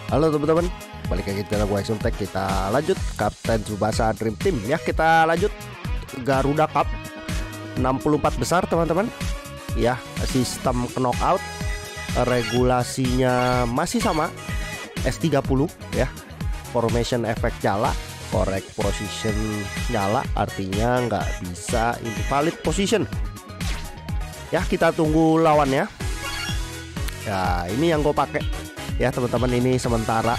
Halo teman-teman, balik lagi ke channel gue Exumtech. Kita lanjut Kapten Tsubasa Dream Team ya. Kita lanjut Garuda Cup 64 besar teman-teman. Ya, sistem knockout, regulasinya masih sama S30 ya. Formation effect nyala, correct position nyala, artinya nggak bisa invalid position. Ya, kita tunggu lawannya. Ya, ini yang gue pakai. Ya teman-teman, ini sementara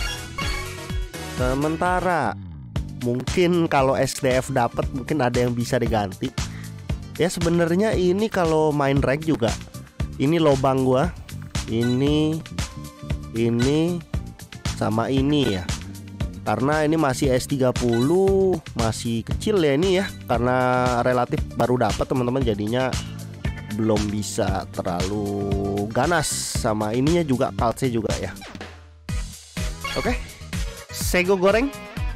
mungkin kalau SDF dapat mungkin ada yang bisa diganti. Ya sebenarnya ini kalau main rank juga ini lobang gua, ini sama ini ya, karena ini masih S30, masih kecil ya ini ya, karena relatif baru dapat teman-teman, jadinya belum bisa terlalu ganas. Sama ininya juga kalse juga ya. Oke, Sego goreng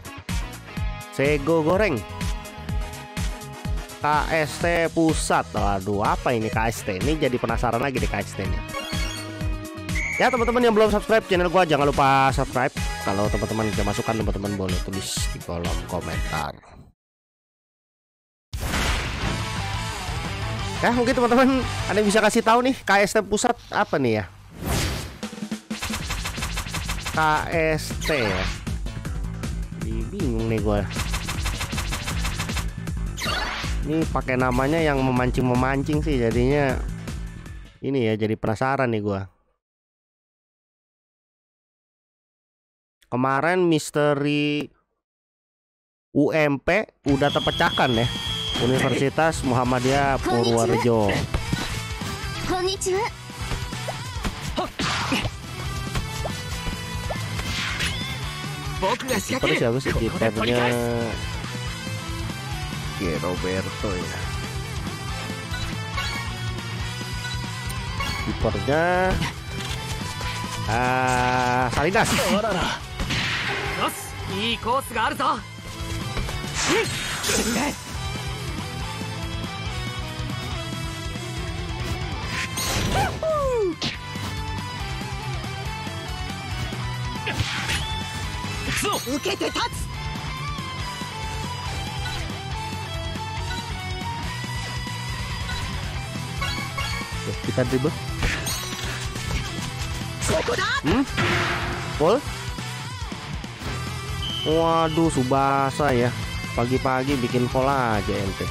KST pusat. Waduh, apa ini KST? Ini jadi penasaran lagi deh KST ini. Ya teman-teman yang belum subscribe channel gua, jangan lupa subscribe. Kalau teman-teman ada masukan, teman-teman boleh tulis di kolom komentar. Ya mungkin teman-teman ada yang bisa kasih tahu nih KST pusat apa nih ya? KST ya. Bingung nih gue. Ini pakai namanya yang memancing-memancing sih, jadinya ini ya, jadi penasaran nih gue. Kemarin misteri UMP udah terpecahkan ya. Universitas Muhammadiyah Purworejo. Kiper siapa sih? Kipernya Roberto ya. Kipernya Salinas. Kita dribble. Full. Waduh, Tsubasa ya. Pagi-pagi bikin pola aja ente.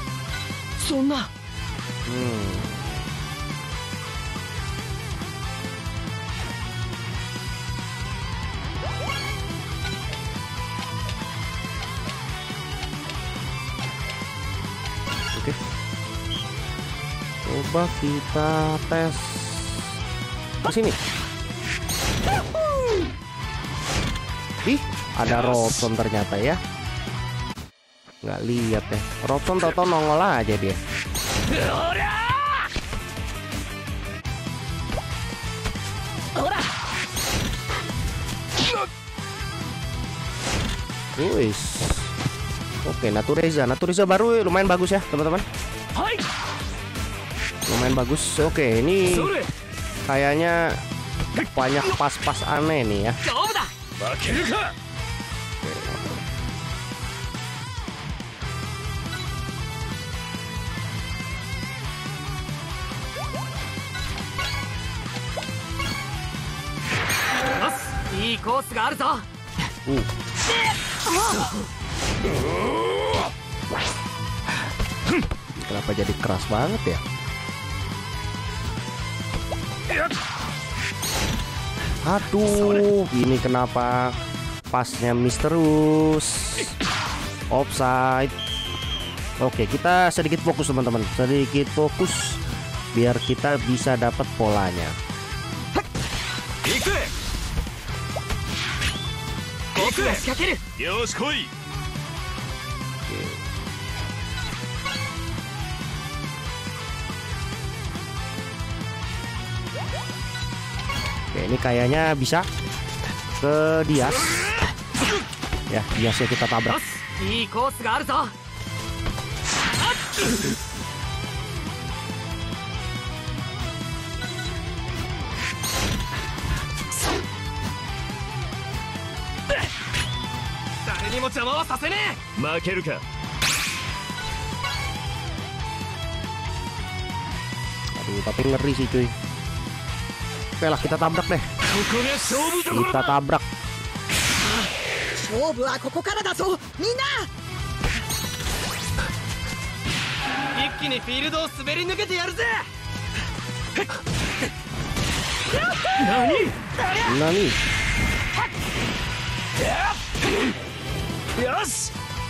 Oke. Coba kita tes ke sini. Ih, ada Robson ternyata ya. Nggak lihat ya. Robson tau-tau nongol aja dia. Wis. Oke, Natureza baru lumayan bagus ya teman-teman. Lumayan bagus. Oke, ini kayaknya banyak pas-pas aneh nih ya. Kenapa jadi keras banget ya? Aduh, ini kenapa pasnya miss terus? Offside. Oke, kita sedikit fokus teman-teman, sedikit fokus biar kita bisa dapat polanya. Oke, ini kayaknya bisa ke Dias. Ya, Diasnya kita tabrak. Aduh, tapi ngeri sih cuy. Oke lah, kita tabrak deh. Kita tabrak. 勝負はここからだぞみんな。一気にフィールドを滑り抜けてやるぜ。 Nani? Yes.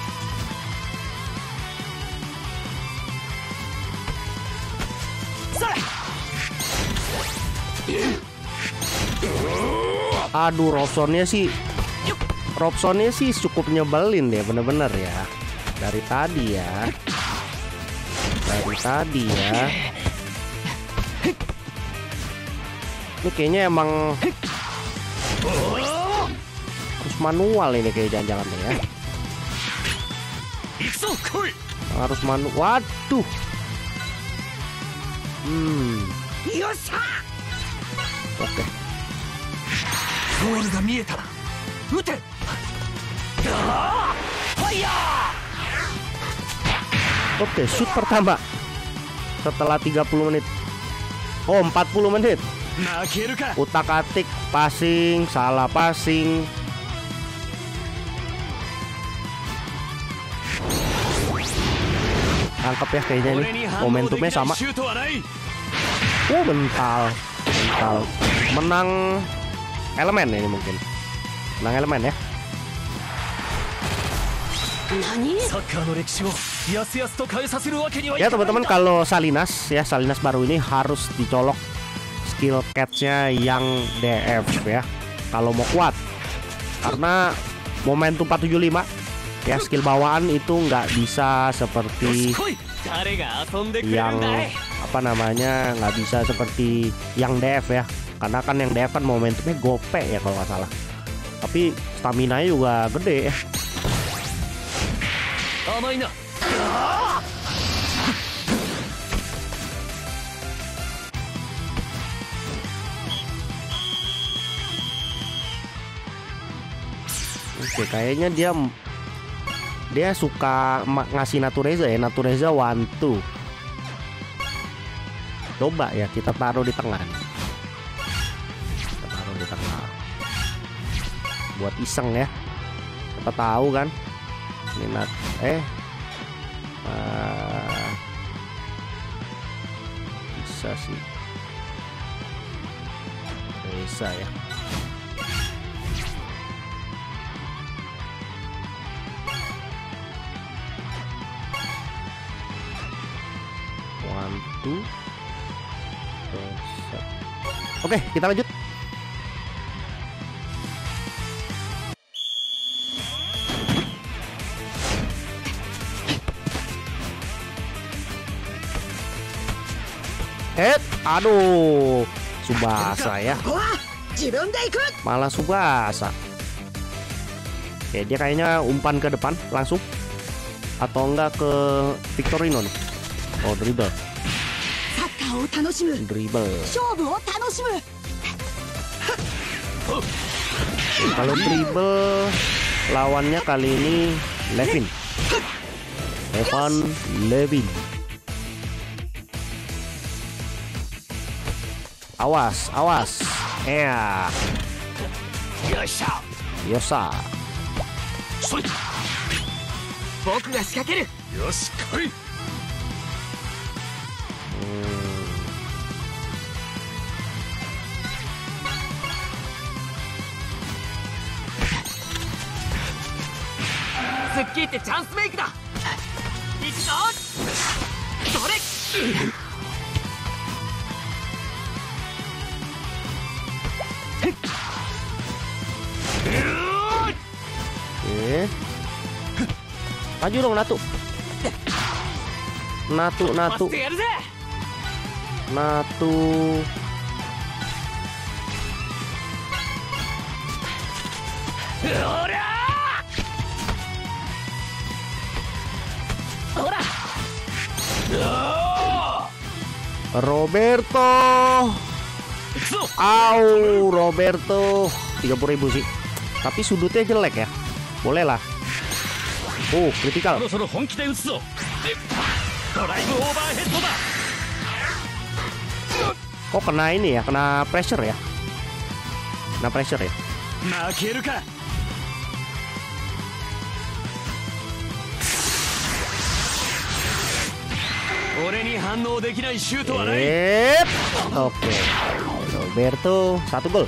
Aduh, Robsonnya sih cukup nyebelin deh, bener-bener ya. Dari tadi ya. Ini kayaknya emang harus manual ini kayak jangan-jangan ya. Harus manual. Waduh. Oke. Oke, shoot pertama setelah 30 menit. Oh, 40 menit. Utak-atik, passing, salah passing. Tangkap ya kayaknya ini. Momentumnya sama. Oh, mental. Menang elemen ini mungkin. Menang elemen ya. Ya teman-teman, kalau Salinas baru ini harus dicolok skill catch-nya yang DF ya kalau mau kuat, karena momentum 475 ya, skill bawaan itu nggak bisa seperti yang nggak bisa seperti yang DF ya, karena kan yang DF kan momentumnya gope ya kalau nggak salah, tapi stamina nya juga gede ya. Oke, kayaknya dia suka ngasih Natureza ya, Natureza 1-2. Coba ya kita taruh di tengah. Buat iseng ya. Siapa tahu kan. Ini bisa sih. Bisa ya. Oke, kita lanjut. Aduh, Subasa ya. Malah Subasa. Oke, dia kayaknya umpan ke depan langsung, atau enggak ke Victorino nih. Oh, dribble. Kalau dribble lawannya kali ini Levin. Awas. Ya. Yosa. Maju dong, Natu. Roberto. Roberto 30.000 sih. Tapi sudutnya jelek ya. Boleh lah. Kritikal. そろそろ本気で打つぞ。でドライブオーバーヘッドだ。 Kok kena ini ya? Kena pressure ya? Kena pressure ya? 負けるか。俺に反応できないシュートはない。 Oke. Roberto 1 gol.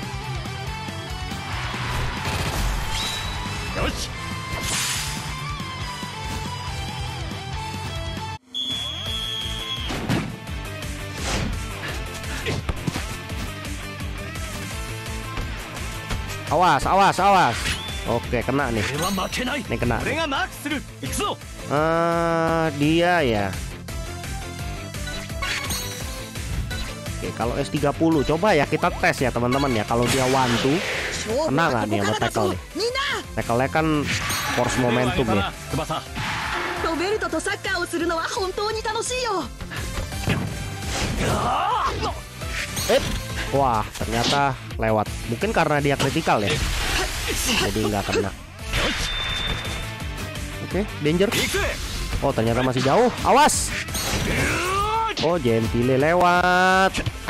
よし。 Awas, awas, awas. Oke, kena nih. 俺は負けない。 Ini kena. 俺がマークする。行くぞ。 Dia ya. Oke, kalau S30 coba ya kita tes ya teman-teman ya. Kalau dia one two, 勝負 kena は nggak こ nih こ sama からだ tackle ぞ nih? みんな。 Tackle-nya kan force momentum ya. 翼。 ロベルトとサッカーをするのは本当に楽しいよ。 Wah, ternyata lewat. Mungkin karena dia kritikal ya. Jadi nggak kena. Oke, danger. 行くぜ。 Oh, ternyata masih jauh. Awas. Oh, Gentile lewat.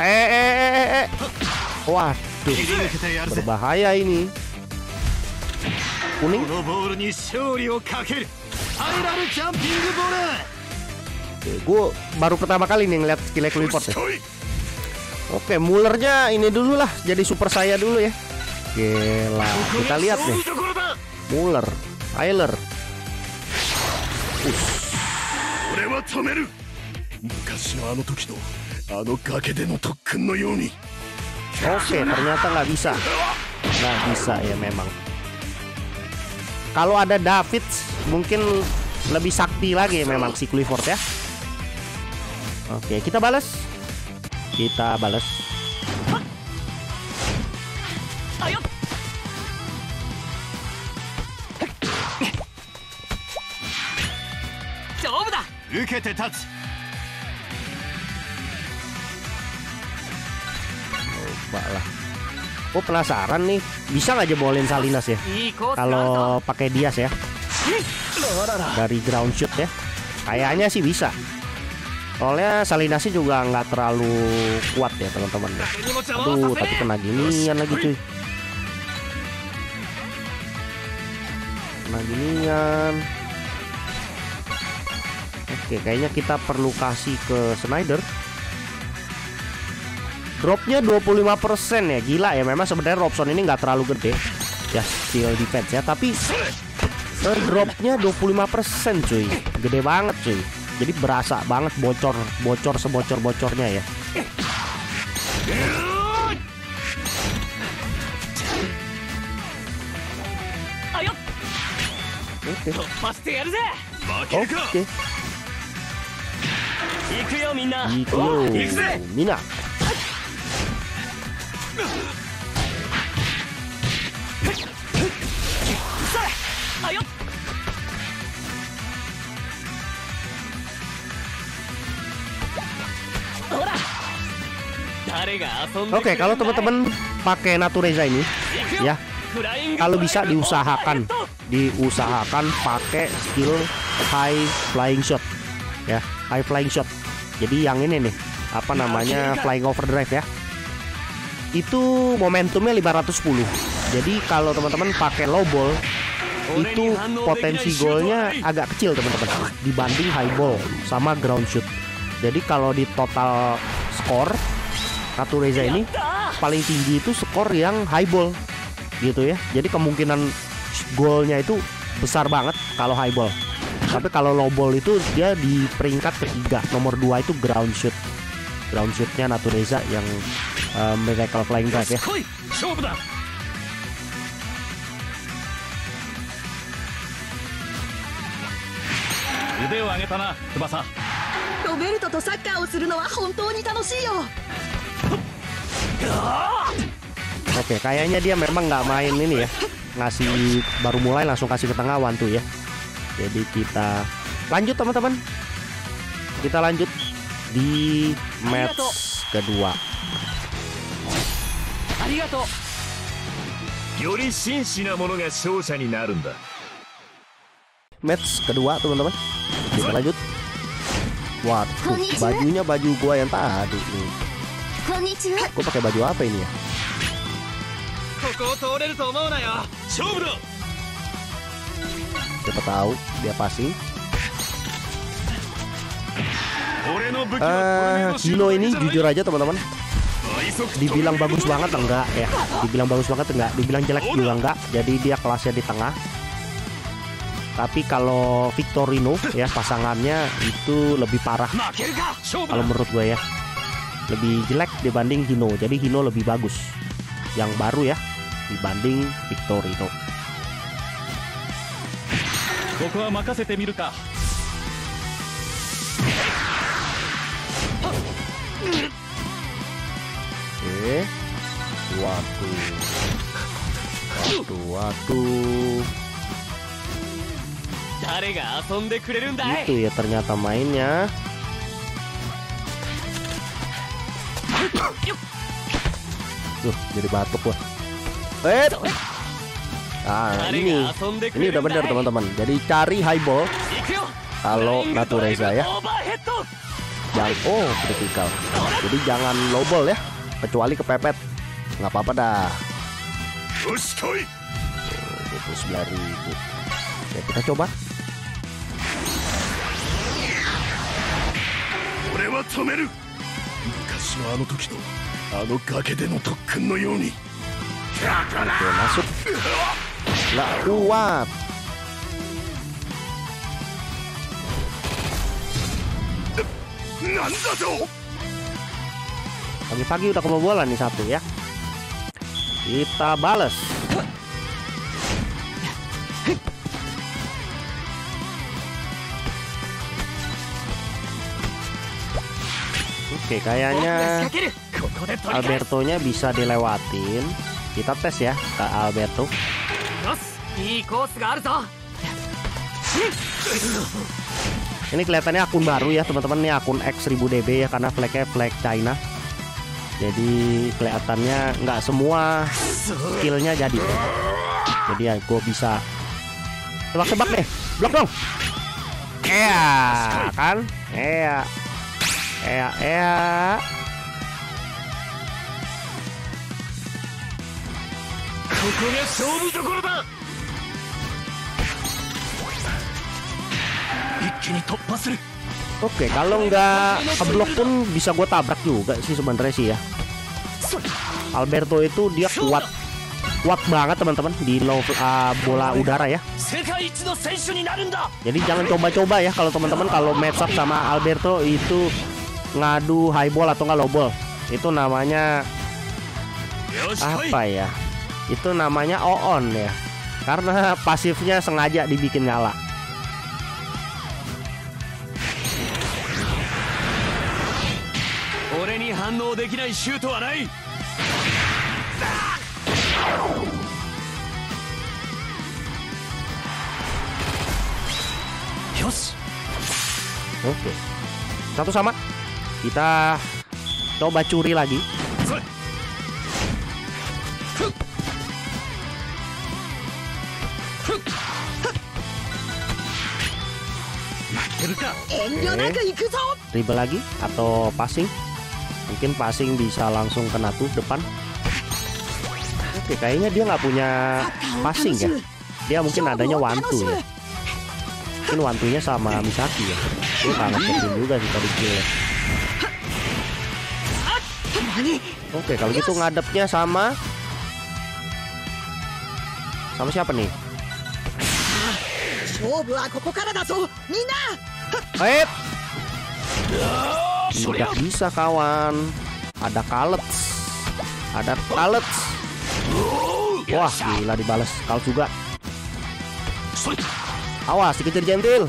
Waduh, berbahaya ini. こ Kuning. のボールに勝利をかける。スパイラルキャンピングボール。 Gue baru pertama kali nih ngeliat skill Clifford ya. Oke, Mullernya ini dulu lah, jadi super saya dulu ya. Gila, kita lihat nih. Muller, Tyler. 俺は止める。昔のあの時のあの崖での特訓のように。 Oke, ternyata nggak bisa. Nggak bisa ya memang. Kalau ada David mungkin lebih sakti lagi memang si Clifford ya. Oke, kita balas. Kita balas. Ayo. Coba. 受けて立つ。 Coba lah. Oh, penasaran nih, bisa nggak jebolin Salinas ya? Kalau pakai Dias ya, dari ground shoot ya, kayaknya sih bisa. Soalnya Salinasnya juga nggak terlalu kuat ya teman-teman. Aduh, tapi kena ginian lagi cuy. Kena ginian. Oke, kayaknya kita perlu kasih ke Snyder. Dropnya 25% ya, gila ya. Memang sebenarnya Robson ini nggak terlalu gede ya, skill defense ya, tapi dropnya 25% cuy, gede banget cuy. Jadi berasa banget bocor sebocor-bocornya ya. Oke. Oke. Iku Mina. Oke, kalau teman-teman pakai Natureza ini ya, kalau bisa diusahakan pakai skill high flying shot ya, high flying shot. Jadi yang ini nih, apa namanya, flying overdrive ya. Itu momentumnya 510. Jadi kalau teman-teman pakai low ball, itu potensi golnya agak kecil teman-teman dibanding high ball sama ground shoot. Jadi kalau di total skor, Natureza ini paling tinggi itu skor yang high ball gitu ya. Jadi kemungkinan golnya itu besar banget kalau high ball. Tapi kalau low ball itu dia di peringkat ketiga. Nomor 2 itu ground shoot. Ground shootnya Natureza yang Miracle Flying Drive ya. 腕を上げたな、翼。 ロベルトとサッカーをするのは本当に楽しいよ。 Oke, kayaknya dia memang nggak main ini ya, ngasih baru mulai langsung kasih ke tengah one two ya. Jadi kita lanjut teman-teman. Kita lanjut di match kedua. ありがとう。より真摯なものが勝者になるんだ。 match kedua teman-teman. Kita lanjut. Waduh, bajunya baju gua yang tadi nih. Gua pakai baju apa ini ya? Siapa tahu dia passing. Hino ini jujur aja teman-teman, dibilang bagus banget enggak ya, dibilang bagus banget enggak, dibilang jelek juga enggak. Jadi dia kelasnya di tengah. Tapi kalau Victorino ya pasangannya itu lebih parah kalau menurut gue ya, lebih jelek dibanding Hino. Jadi Hino lebih bagus yang baru ya dibanding Victorino. Oke. Waduh. Itu ya ternyata mainnya. Jadi batuk gua. Ini udah benar teman-teman. Jadi cari high ball kalau Natureza ya. Critical. Jadi jangan low ball ya, kecuali kepepet. Nggak apa-apa dah. 29.000. Oke, kita coba. Oke, masuk. Nggak kuat. Pagi-pagi udah kebobolan nih satu ya. Kita bales. Oke, kayaknya Albertonya bisa dilewatin. Kita tes ya ke Alberto. Ini kelihatannya akun baru ya teman-teman, ini akun X1000DB ya, karena flagnya flag China. Jadi kelihatannya nggak semua skillnya jadi. Jadi ya gue bisa tebak-tebak deh, blok dong. Kan? Oke, kalau nggak keblok pun bisa gue tabrak juga sih sebenarnya sih ya. Alberto itu dia kuat banget teman-teman di bola udara ya. Jadi jangan coba-coba ya kalau teman-teman kalau match up sama Alberto itu ngadu high ball atau nggak low ball. Itu namanya apa ya? Itu namanya on ya. Karena pasifnya sengaja dibikin nyala. Oke, satu sama. Kita coba curi lagi. Dribble lagi atau passing? Mungkin passing bisa langsung kena tuh depan. Oke, kayaknya dia nggak punya passing ya. Dia mungkin adanya wantu ya. Mungkin wantunya sama Misaki ya. Gue kangen ngecekin juga sih tadi kill. Oke, kalau gitu ngadepnya sama siapa nih? Tidak bisa kawan. Ada Kalets. Wah, gila dibalas Kal juga. Awas dikejar Gentil.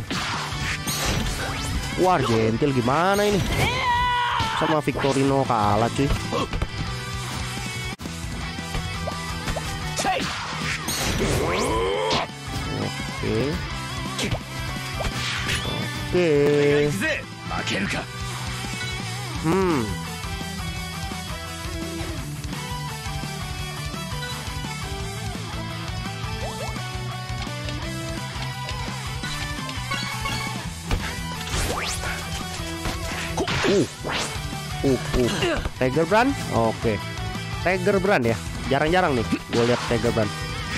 Wah, Gentil gimana ini? Sama Victorino kalah cuy. Oke. Tiger Brand. Oke. Tiger Brand ya. Jarang-jarang nih gue lihat Tiger Brand.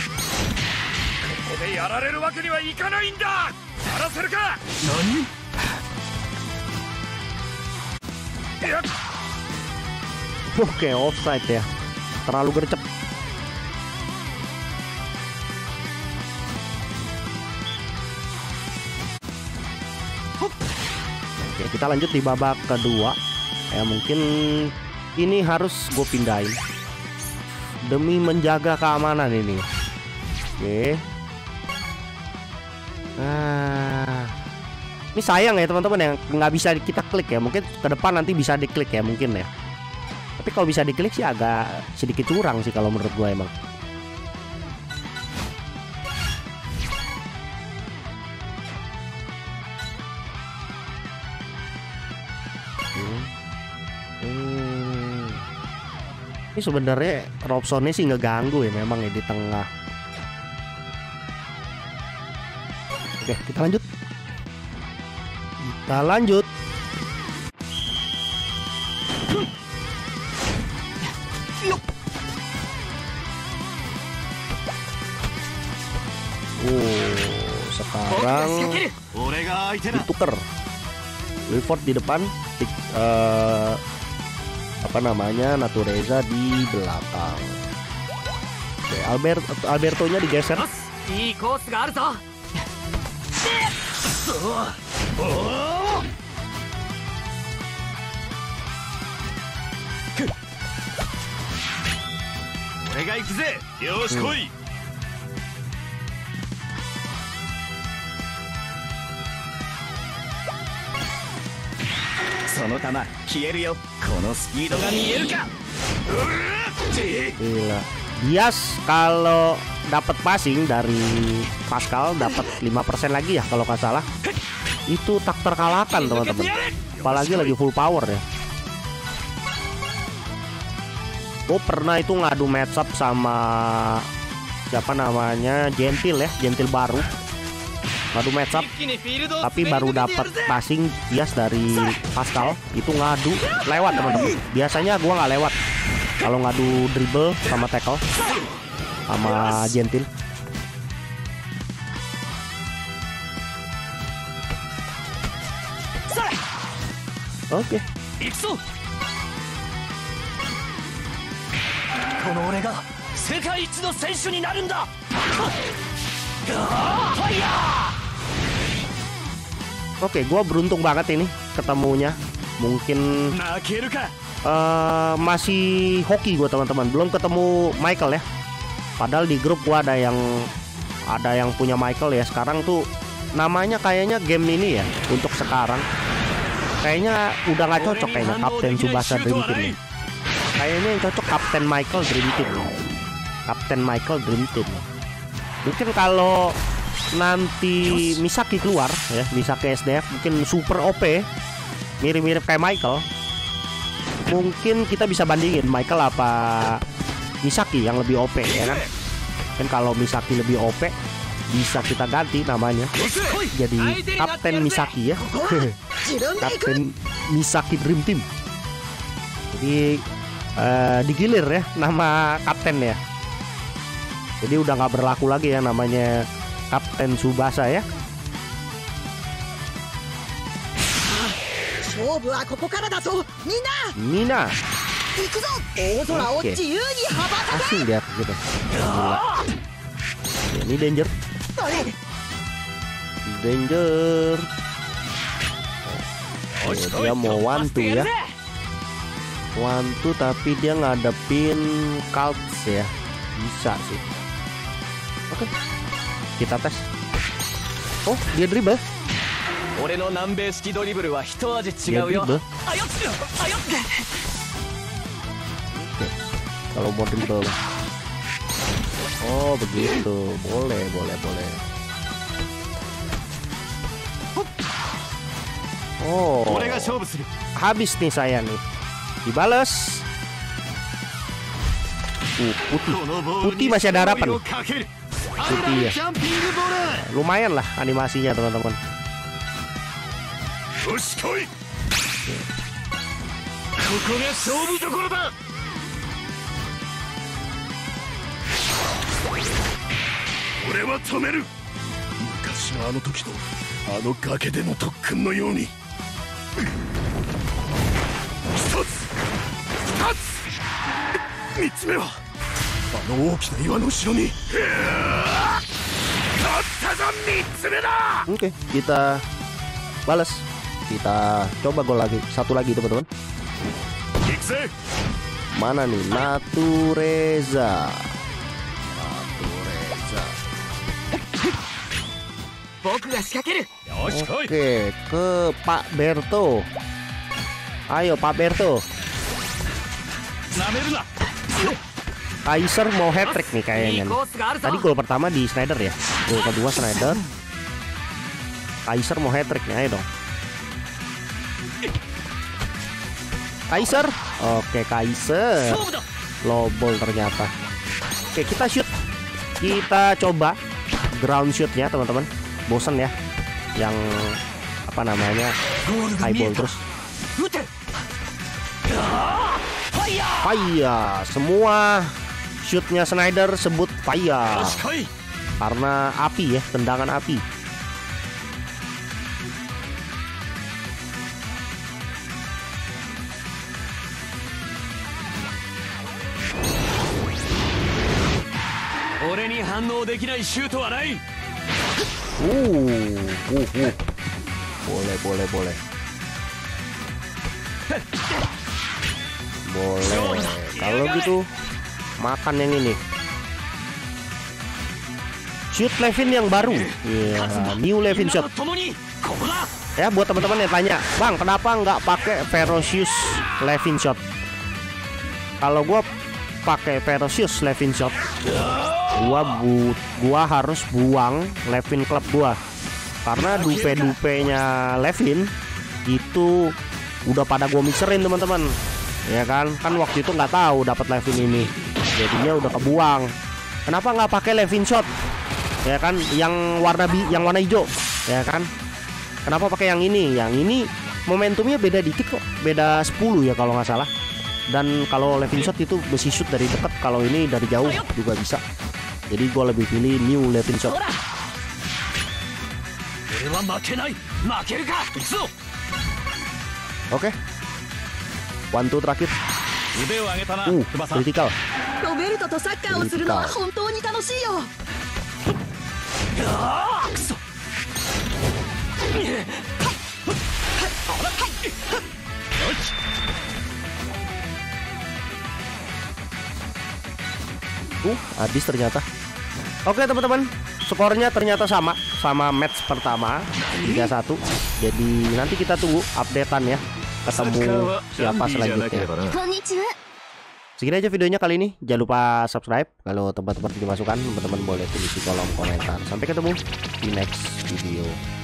Oke, offside ya. Terlalu gercep. Oke, kita lanjut di babak kedua. Ya mungkin ini harus gue pindahin demi menjaga keamanan ini. Oke. Nah, ini sayang ya teman-teman yang nggak bisa kita klik ya. Mungkin ke depan nanti bisa diklik ya mungkin ya. Tapi kalau bisa diklik sih agak sedikit curang sih kalau menurut gue emang. Ini sebenarnya Robsonnya sih ngeganggu ya memang ya di tengah. Oke, kita lanjut. Kita lanjut. Sekarang ditukar. Wilford di depan, apa namanya, Natureza di belakang. Oke, Albertonya digeser. Gila. Dias kalau dapat passing dari Pascal dapat 5% lagi ya kalau nggak salah. Itu tak terkalahkan teman-teman. Apalagi lagi full power ya. Gue pernah itu ngadu match up sama siapa namanya, Gentil ya, Gentil baru. Ngadu match up tapi baru dapat passing Dias dari Pascal, itu ngadu lewat teman-teman. Biasanya gua nggak lewat kalau ngadu dribble sama tackle sama Gentil. Oke. Oke, gue beruntung banget ini ketemunya. Mungkin masih hoki gue teman-teman, belum ketemu Michael ya. Padahal di grup gue ada yang punya Michael ya. Sekarang tuh namanya kayaknya game ini ya untuk sekarang kayaknya udah nggak cocok kayaknya Kapten Tsubasa Dream Team nih. Kayaknya yang cocok Kapten Michael Dream Team. Kapten Michael Dream Team. Mungkin kalau nanti Misaki keluar ya, Misaki SDF mungkin super OP, mirip-mirip kayak Michael. Mungkin kita bisa bandingin Michael apa Misaki yang lebih OP ya kan. Dan kalau Misaki lebih OP bisa kita ganti namanya jadi Kapten Misaki ya. Kapten Misaki Dream Team. Jadi digilir ya nama kapten ya. Jadi udah nggak berlaku lagi ya namanya Kapten Tsubasa ya. Mina. Oke. Asing dia gitu. Ya, ini danger. Oh, dia mau wantu ya. Wantu tapi dia ngadepin Cults ya. Bisa sih. Oke. Kita tes. Oh, dia dribble. Dia dribble. Oke. Kalau mau dribble. Oh, begitu. Boleh. Oh. Habis nih saya nih. Dibales. Putih masih ada harapan. Putih ya. Lumayan lah animasinya teman-teman. こが勝負どころだ。俺は止める。昔のあの時とあの崖での特訓のように。一つ、二つ、三つ目はあの大きな岩の後ろに。勝ったぞ、三つ目だ。 Oke, kita balas. Kita coba gol lagi. Satu lagi teman-teman. 行くぜ。 Mana nih? Natureza. 僕が仕掛ける。 よし来い。 Oke, ke Pak Berto. Ayo Pak Berto. なめるな。 Kaiser mau hat-trick nih い kayaknya い nih. コースがあるぞ。 Tadi gol pertama di Schneider ya. Gol kedua Schneider. Kaiser mau hat-trick nih, ayo dong. Kaiser. Oke, Kaiser. 勝負だ。 Low ball ternyata. Oke, kita shoot. Kita coba ground shootnya teman-teman. Bosen ya yang apa namanya high ball terus. 撃て。ファイヤー。 Fire. Semua shootnya Schneider sebut よ fire し来い。 karena api ya, tendangan api. Boleh Boleh. Boleh. Kalau gitu makan yang ini. Shoot Levin yang baru. Iya, new Levin shot. Ya buat teman-teman yang tanya, "Bang, kenapa nggak pakai Ferocious Levin shot?" Kalau gua pakai Ferocious Levin shot, gua harus buang Levin Club gua. Karena dupe-dupenya Levin itu udah pada gua mixerin teman-teman. Ya kan waktu itu nggak tahu dapat Levin ini, jadinya udah kebuang. Kenapa nggak pakai Levin shot? Ya kan yang warna hijau, ya kan? Kenapa pakai yang ini? Yang ini momentumnya beda dikit kok, beda 10 ya kalau nggak salah. Dan kalau Levin shot itu besi shoot dari dekat, kalau ini dari jauh juga bisa. Jadi gue lebih pilih new Levin shot. Oke. One two terakhir. Critical. ロベルトとサッカーをするのは本当に楽しいよ。 Habis ternyata. Oke teman-teman, skornya ternyata sama match pertama 3-1. Jadi nanti kita tunggu updatean ya, ketemu siapa selanjutnya. Segini aja videonya kali ini. Jangan lupa subscribe. Kalau tempat-tempat dimasukkan, teman-teman boleh tulis di kolom komentar. Sampai ketemu di next video.